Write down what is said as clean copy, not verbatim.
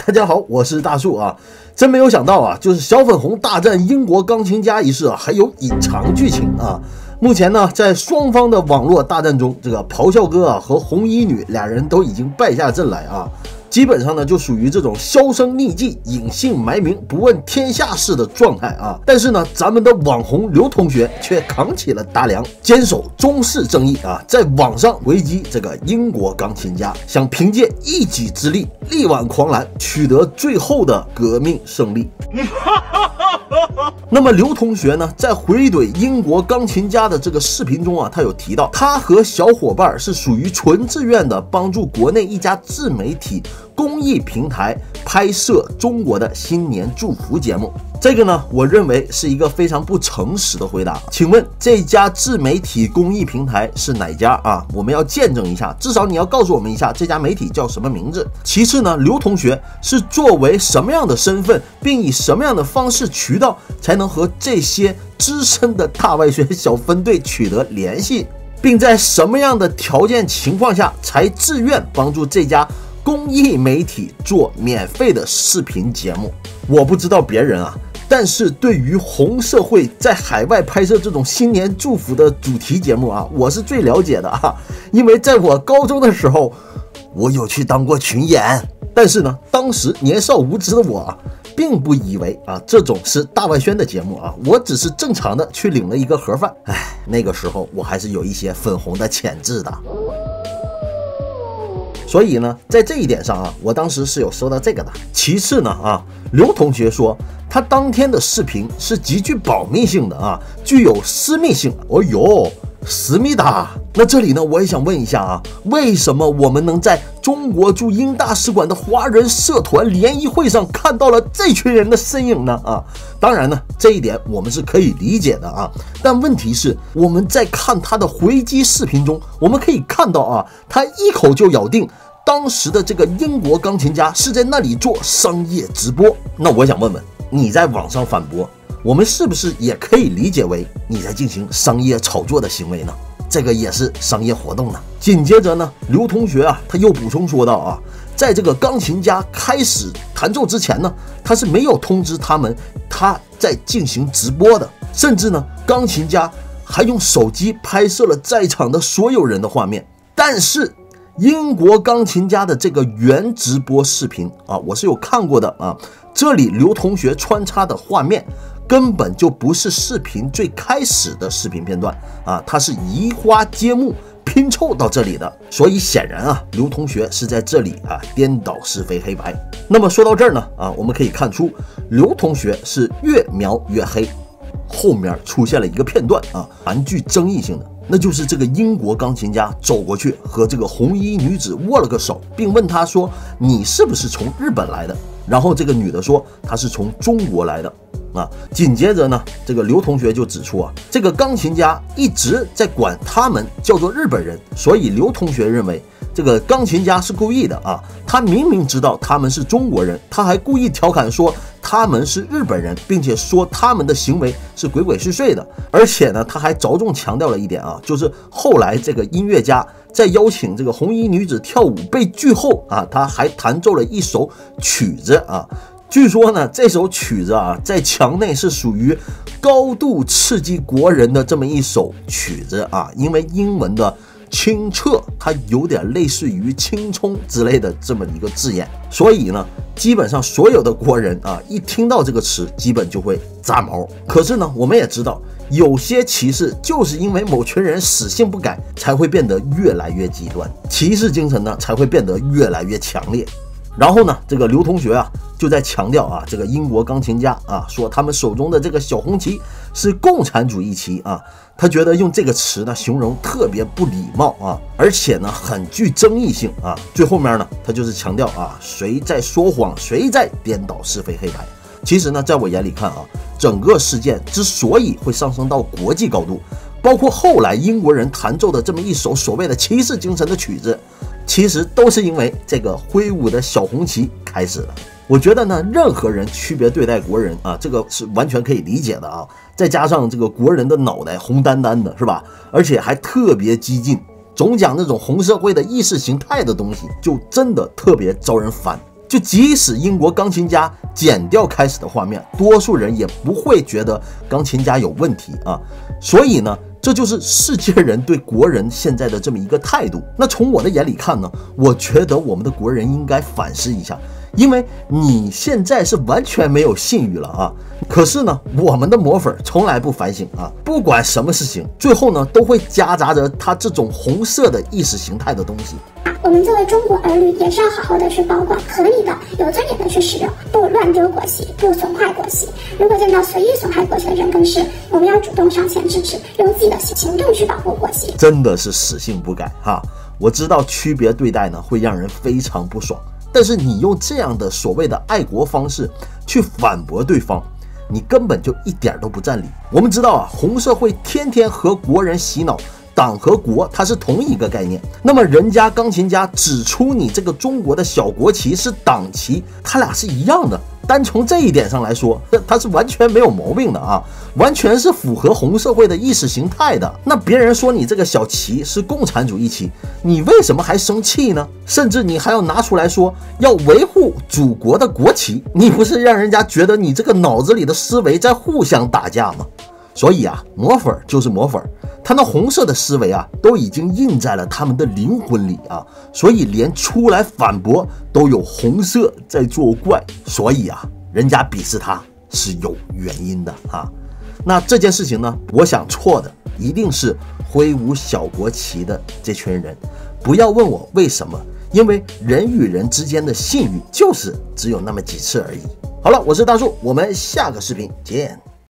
大家好，我是大树啊。真没有想到啊，就是小粉红大战英国钢琴家一事啊，还有隐藏剧情啊。目前呢，在双方的网络大战中，这个咆哮哥啊和红衣女俩人都已经败下阵来啊。基本上呢，就属于这种销声匿迹、隐姓埋名、不问天下事的状态啊。但是呢，咱们的网红刘同学却扛起了大梁，坚守中式正义啊，在网上围击这个英国钢琴家，想凭借一己之力力挽狂澜，取得最后的革命胜利。那么刘同学呢，在回怼英国钢琴家的这个视频中啊，他有提到，他和小伙伴是属于纯自愿的，帮助国内一家自媒体公益平台拍摄中国的新年祝福节目。这个呢，我认为是一个非常不诚实的回答。请问这家自媒体公益平台是哪家啊？我们要见证一下，至少你要告诉我们一下这家媒体叫什么名字。其次呢，刘同学是作为什么样的身份，并以什么样的方式渠道，才能和这些资深的大外宣小分队取得联系，并在什么样的条件情况下才自愿帮助这家公益媒体做免费的视频节目？我不知道别人啊，但是对于红社会在海外拍摄这种新年祝福的主题节目啊，我是最了解的啊，因为在我高中的时候，我有去当过群演。但是呢，当时年少无知的我啊，并不以为啊这种是大外宣的节目啊，我只是正常的去领了一个盒饭。那个时候我还是有一些粉红的潜质的。所以呢，在这一点上啊，我当时是有收到这个的。其次呢啊，刘同学说他当天的视频是极具保密性的啊，具有私密性。哦哟，思密达。那这里呢，我也想问一下啊，为什么我们能在中国驻英大使馆的华人社团联谊会上看到了这群人的身影呢？啊，当然呢，这一点我们是可以理解的啊。但问题是，我们在看他的回击视频中，我们可以看到啊，他一口就咬定当时的这个英国钢琴家是在那里做商业直播。那我想问问，你在网上反驳，我们是不是也可以理解为你在进行商业炒作的行为呢？这个也是商业活动呢。紧接着呢，刘同学啊，他又补充说道啊，在这个钢琴家开始弹奏之前呢，他是没有通知他们他在进行直播的，甚至呢，钢琴家还用手机拍摄了在场的所有人的画面。但是英国钢琴家的这个原直播视频啊，我是有看过的啊，这里刘同学穿插的画面根本就不是视频最开始的视频片段啊，它是移花接木拼凑到这里的。所以显然啊，刘同学是在这里啊颠倒是非黑白。那么说到这儿呢啊，我们可以看出刘同学是越描越黑。后面出现了一个片段啊，蛮具争议性的，那就是这个英国钢琴家走过去和这个红衣女子握了个手，并问她说：“你是不是从日本来的？”然后这个女的说：“她是从中国来的。”啊，紧接着呢，这个刘同学就指出啊，这个钢琴家一直在管他们叫做日本人，所以刘同学认为这个钢琴家是故意的啊，他明明知道他们是中国人，他还故意调侃说他们是日本人，并且说他们的行为是鬼鬼祟祟的。而且呢，他还着重强调了一点啊，就是后来这个音乐家在邀请这个红衣女子跳舞被拒后啊，他还弹奏了一首曲子啊。据说呢，这首曲子啊，在墙内是属于高度刺激国人的这么一首曲子啊，因为英文的清澈，它有点类似于青葱之类的这么一个字眼，所以呢，基本上所有的国人啊，一听到这个词，基本就会炸毛。可是呢，我们也知道，有些歧视就是因为某群人死性不改，才会变得越来越极端，歧视精神呢，才会变得越来越强烈。然后呢，这个刘同学啊，就在强调啊，这个英国钢琴家啊，说他们手中的这个小红旗是共产主义旗啊，他觉得用这个词呢形容特别不礼貌啊，而且呢很具争议性啊。最后面呢，他就是强调啊，谁在说谎，谁在颠倒是非黑白。其实呢，在我眼里看啊，整个事件之所以会上升到国际高度，包括后来英国人弹奏的这么一首所谓的骑士精神的曲子，其实都是因为这个挥舞的小红旗开始的。我觉得呢，任何人区别对待国人啊，这个是完全可以理解的啊。再加上这个国人的脑袋红丹丹的，是吧？而且还特别激进，总讲那种红社会的意识形态的东西，就真的特别招人烦。 就即使英国钢琴家剪掉开始的画面，多数人也不会觉得钢琴家有问题啊。所以呢，这就是世界人对国人现在的这么一个态度。那从我的眼里看呢，我觉得我们的国人应该反思一下，因为你现在是完全没有信誉了啊。可是呢，我们的魔粉从来不反省啊，不管什么事情，最后呢都会夹杂着他这种红色的意识形态的东西。 我们作为中国儿女，也是要好好的去保管，合理的、有尊严的去使用，不乱丢国旗，不损坏国旗。如果见到随意损害国旗的人，更是我们要主动上前制止，用自己的行动去保护国旗。 真的是死性不改哈！我知道区别对待呢会让人非常不爽，但是你用这样的所谓的爱国方式去反驳对方，你根本就一点都不占理。我们知道啊，红社会天天和国人洗脑，党和国它是同一个概念。那么人家钢琴家指出你这个中国的小国旗是党旗，它俩是一样的。单从这一点上来说，它是完全没有毛病的啊，完全是符合红社会的意识形态的。那别人说你这个小旗是共产主义旗，你为什么还生气呢？甚至你还要拿出来说要维护祖国的国旗，你不是让人家觉得你这个脑子里的思维在互相打架吗？所以啊，魔粉就是魔粉，他那红色的思维啊，都已经印在了他们的灵魂里啊，所以连出来反驳都有红色在作怪，所以啊，人家鄙视他是有原因的啊。那这件事情呢，我想错的一定是挥舞小国旗的这群人，不要问我为什么，因为人与人之间的信誉就是只有那么几次而已。好了，我是大树，我们下个视频见。